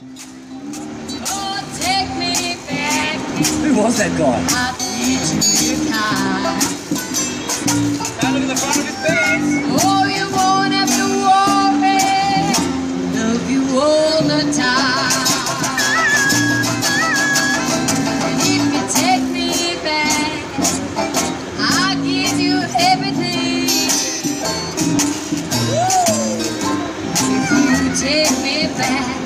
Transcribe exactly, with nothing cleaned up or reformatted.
Oh, take me back. Who was that guy? I'll teach you your kind. Now look at the front of his pants. Oh, you won't have to worry. Love you all the time. And if you take me back, I'll give you everything. If you take me back,